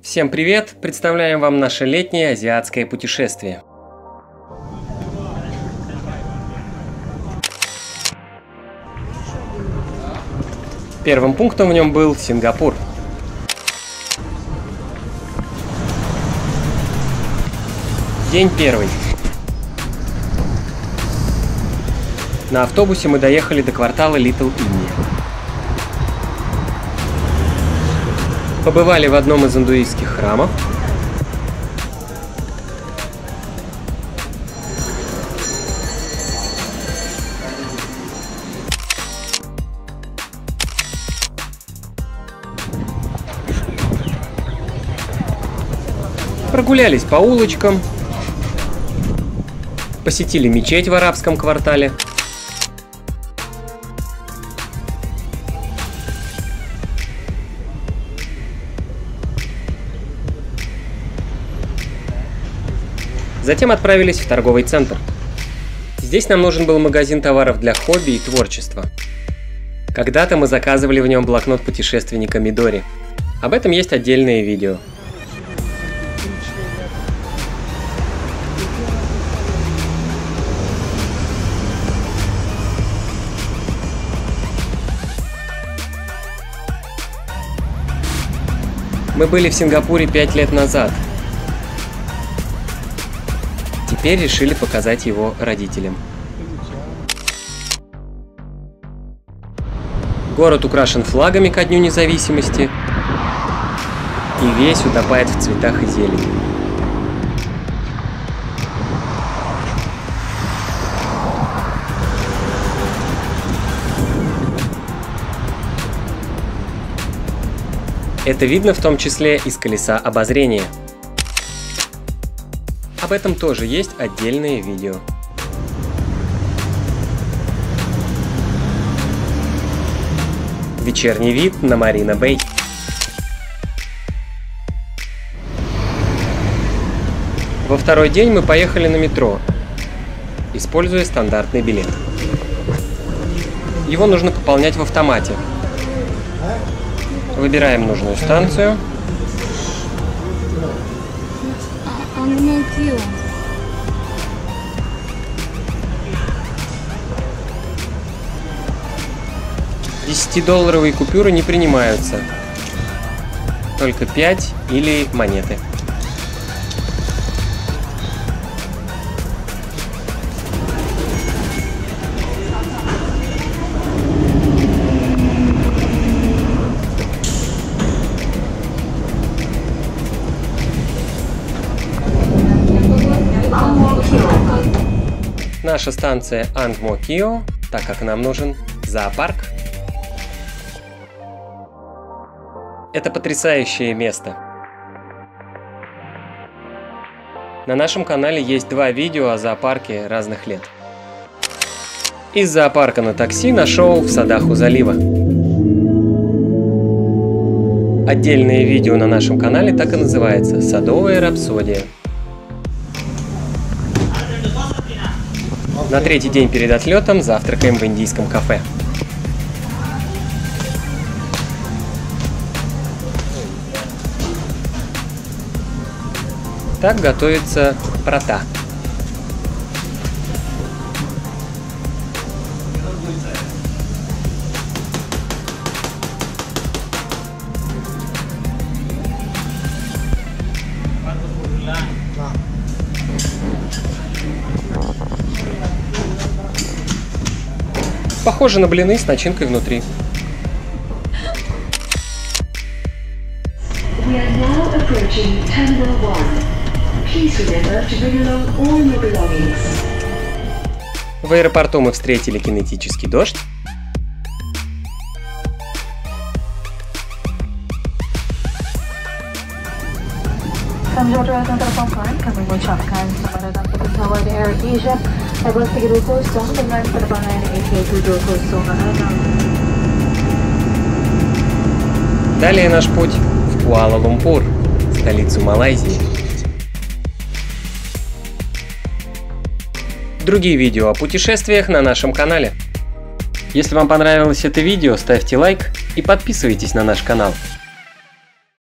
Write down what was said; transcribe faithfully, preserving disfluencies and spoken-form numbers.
Всем привет! Представляем вам наше летнее азиатское путешествие. Первым пунктом в нем был Сингапур. День первый. На автобусе мы доехали до квартала Литл Индия. Побывали в одном из индуистских храмов. Прогулялись по улочкам. Посетили мечеть в арабском квартале. Затем отправились в торговый центр. Здесь нам нужен был магазин товаров для хобби и творчества. Когда-то мы заказывали в нем блокнот путешественника Мидори. Об этом есть отдельное видео. Мы были в Сингапуре пять лет назад. Теперь решили показать его родителям. Город украшен флагами ко Дню независимости и весь утопает в цветах и зелени. Это видно в том числе из колеса обозрения. Об этом тоже есть отдельное видео. Вечерний вид на Марина-Бэй. Во второй день мы поехали на метро, используя стандартный билет. Его нужно пополнять в автомате. Выбираем нужную станцию. десятидолларовые купюры не принимаются, только пять или монеты. Наша станция Ang Mo Kio, так как нам нужен зоопарк. Это потрясающее место. На нашем канале есть два видео о зоопарке разных лет. Из зоопарка на такси на шоу в садах у залива. Отдельное видео на нашем канале так и называется «Садовая рапсодия». На третий день перед отлетом завтракаем в индийском кафе. Так готовится парата. Похоже на блины с начинкой внутри. В аэропорту мы встретили кинетический дождь. Kami mengucapkan selamat datang ke pesawat Air Asia Airbus tiga dua kosong dengan penerbangan A K tujuh kosong enam. Далее наш путь в Куала-Лумпур, столицу Малайзии. Другие видео о путешествиях на нашем канале. Если вам понравилось это видео, ставьте лайк и подписывайтесь на наш канал.